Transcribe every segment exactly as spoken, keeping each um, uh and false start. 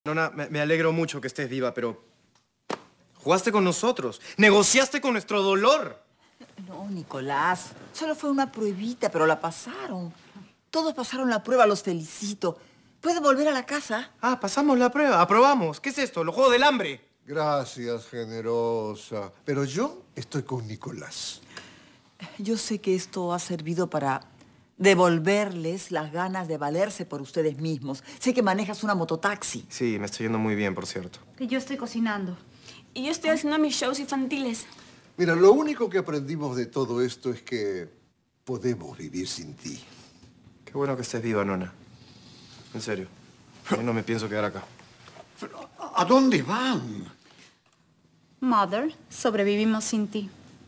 Nona, me, me alegro mucho que estés viva, pero... jugaste con nosotros. Negociaste con nuestro dolor. No, Nicolás. Solo fue una pruebita, pero la pasaron. Todos pasaron la prueba, los felicito. ¿Puede volver a la casa? Ah, pasamos la prueba. Aprobamos. ¿Qué es esto? ¿Los Juegos del Hambre? Gracias, generosa. Pero yo estoy con Nicolás. Yo sé que esto ha servido para devolverles las ganas de valerse por ustedes mismos. Sé que manejas una mototaxi. Sí, me estoy yendo muy bien, por cierto. Que yo estoy cocinando. Y yo estoy haciendo mis shows infantiles. Mira, lo único que aprendimos de todo esto es que podemos vivir sin ti. Qué bueno que estés viva, Nona. En serio. Yo no me pienso quedar acá. Pero, ¿a dónde van? Mother, sobrevivimos sin ti.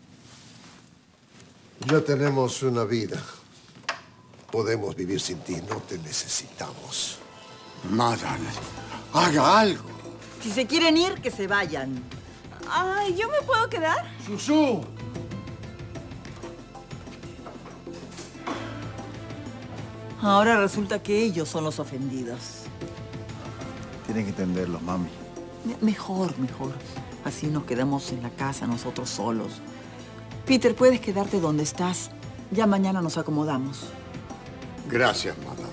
Ya tenemos una vida. Podemos vivir sin ti. No te necesitamos. Madame, haga algo. Si se quieren ir, que se vayan. Ay, ¿yo me puedo quedar? ¡Susú! Ahora resulta que ellos son los ofendidos. Tienen que entenderlos, mami. Me- Mejor, mejor. Así nos quedamos en la casa nosotros solos. Peter, puedes quedarte donde estás. Ya mañana nos acomodamos. Gracias, madame.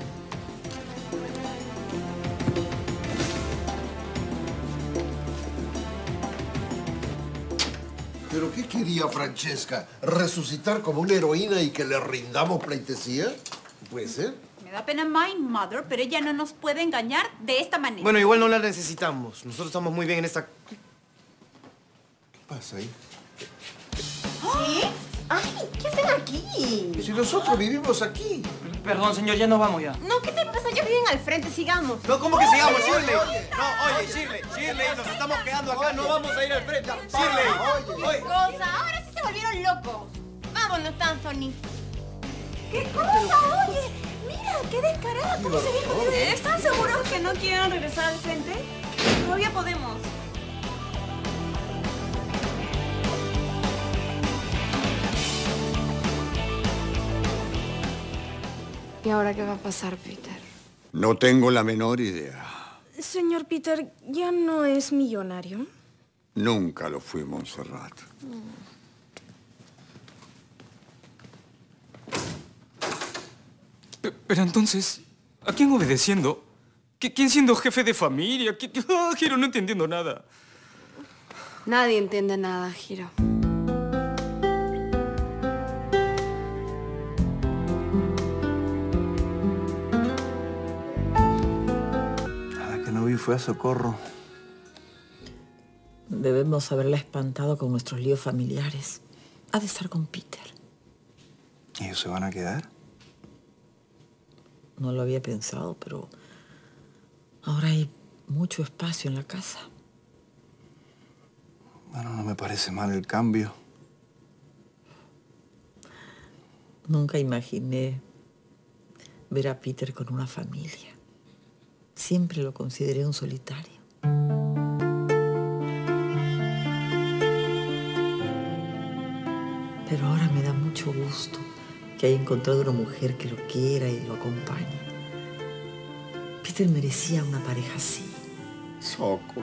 ¿Pero qué quería Francesca? ¿Resucitar como una heroína y que le rindamos pleitesía? ¿Puede ser? Me da pena my mother, pero ella no nos puede engañar de esta manera. Bueno, igual no la necesitamos. Nosotros estamos muy bien en esta... ¿Qué pasa ahí? ¿Sí? ¡Ay! ¿Qué hacen aquí? Si nosotros vivimos aquí. Perdón, señor, ya nos vamos ya. No, ¿qué te pasa? Ellos viven al frente, sigamos. No, ¿cómo que sigamos, Shirley? No, oye, Shirley, Shirley, nos estamos quedando acá, no vamos a ir al frente. Shirley, oye. Cosa, ahora sí se volvieron locos. Vámonos, Anthony. ¿Qué cosa? Oye, mira, qué descarada. ¿Cómo se viene? ¿Están seguros que no quieren regresar al frente? Todavía podemos. ¿Y ahora qué va a pasar, Peter? No tengo la menor idea. Señor Peter, ¿ya no es millonario? Nunca lo fui, Montserrat. Pe- Pero entonces, ¿a quién obedeciendo? ¿Qui- ¿Quién siendo jefe de familia? ¿Qui- qui- Ah, Giro, no entendiendo nada. Nadie entiende nada, Giro. A la que no vi fue a Socorro. Debemos haberla espantado con nuestros líos familiares. Ha de estar con Peter. ¿Ellos se van a quedar? No lo había pensado, pero ahora hay mucho espacio en la casa. Bueno, no me parece mal el cambio. Nunca imaginé ver a Peter con una familia. Siempre lo consideré un solitario. Pero ahora me da mucho gusto que haya encontrado una mujer que lo quiera y lo acompañe. Peter merecía una pareja así. Soco.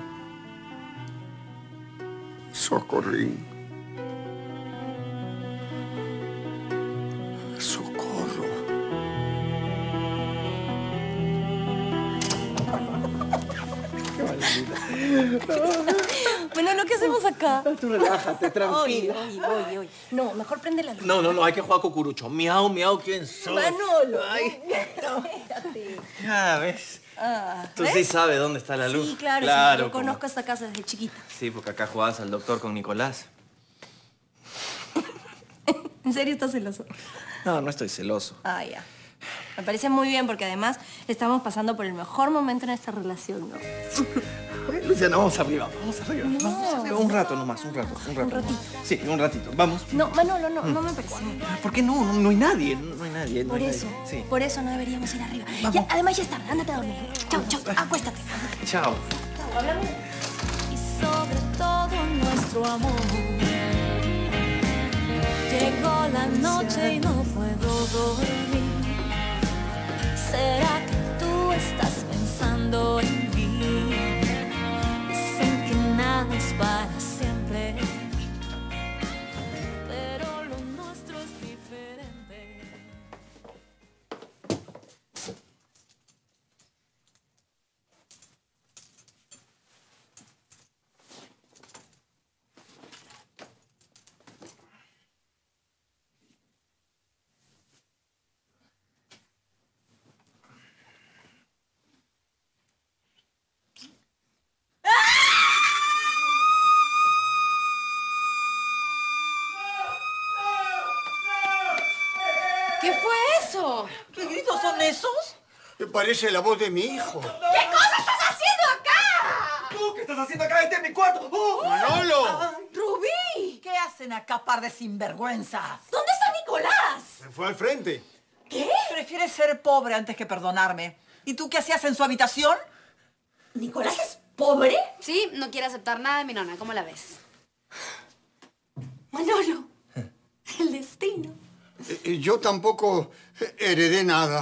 Socorrín. Socorro. Bueno, ¿no? ¿Qué hacemos acá? Tú relájate, Oye, oye, oye, oye. No, mejor prende la luz. No, no, no, hay que jugar cucurucho. Miau, miau, ¿quién soy? Manolo. Ay. No, espérate. Ya, ¿ves? Ah, Tú ¿ves? sí sabes dónde está la luz. Sí, claro, claro sí. Yo como- conozco esta casa desde chiquita. Sí, porque acá jugabas al doctor con Nicolás. ¿En serio estás celoso? No, no estoy celoso. Ah, ya. Me parece muy bien porque además estamos pasando por el mejor momento en esta relación, ¿no? Oye, Luciana, vamos arriba, vamos arriba. No. Vamos arriba. Un rato nomás, un rato, un rato. Un ratito. Sí, un ratito. Vamos. No, Manolo, no, no me parece. ¿Por qué no? No, no hay nadie, no, no hay nadie. no Por hay eso, nadie. Sí. por eso no deberíamos ir arriba. Ya, además ya es tarde, ándate a dormir. Chau, chau, acuéstate. Chao. Y sobre todo nuestro amor. Llegó la noche y no puedo dormir. ¿Será que tú estás pensando en mí? Manolo! ¿Qué gritos son esos? Me parece la voz de mi hijo. ¿Qué cosa estás haciendo acá? ¿Tú qué estás haciendo acá? Este es mi cuarto. ¡Oh! ¡Manolo! ¡Rubí! ¿Qué hacen acá, par de sinvergüenzas? ¿Dónde está Nicolás? Se fue al frente. ¿Qué? Prefieres ser pobre antes que perdonarme. ¿Y tú qué hacías en su habitación? ¿Nicolás es pobre? Sí, no quiere aceptar nada de mi nona. ¿Cómo la ves? Manolo, el destino. Y yo tampoco heredé nada.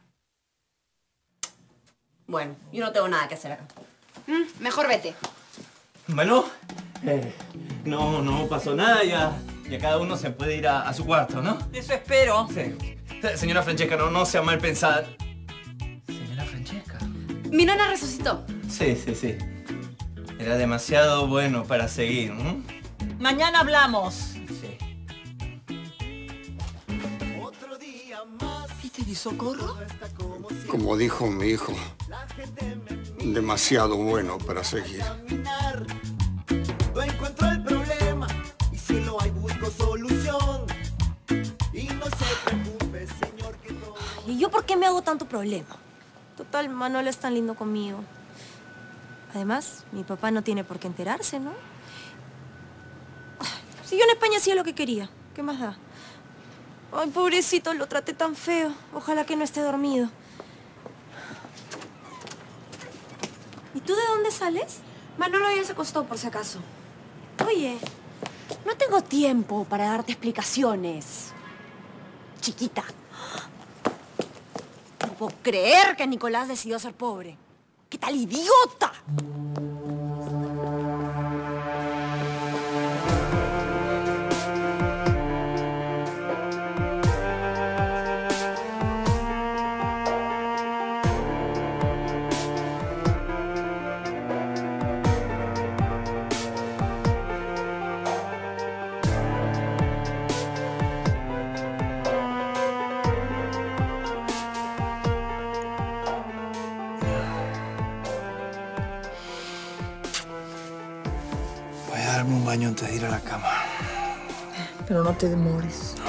Bueno, yo no tengo nada que hacer acá. Mm, mejor vete. Bueno, eh, no, no pasó nada, ya, ya cada uno se puede ir a, a su cuarto, ¿no? Eso espero. Sí. Señora Francesca, no, no sea mal pensada. Señora Francesca. Mi nona resucitó. Sí, sí, sí. Era demasiado bueno para seguir, ¿no? Mañana hablamos. Sí. ¿Peter y Socorro? Como dijo mi hijo, demasiado bueno para seguir. No encuentro el problema y si lo hay busco solución. Y no se preocupe, señor, que todo... ¿Y yo por qué me hago tanto problema? Total, Manolo es tan lindo conmigo. Además, mi papá no tiene por qué enterarse, ¿no? Si yo en España hacía lo que quería, ¿qué más da? Ay, pobrecito, lo traté tan feo. Ojalá que no esté dormido. ¿Y tú de dónde sales? Manolo ya se acostó, por si acaso. Oye, No tengo tiempo para darte explicaciones, chiquita. No puedo creer que Nicolás decidió ser pobre. ¡Qué tal idiota! Voy a darme un baño antes de ir a la cama. Pero no te demores.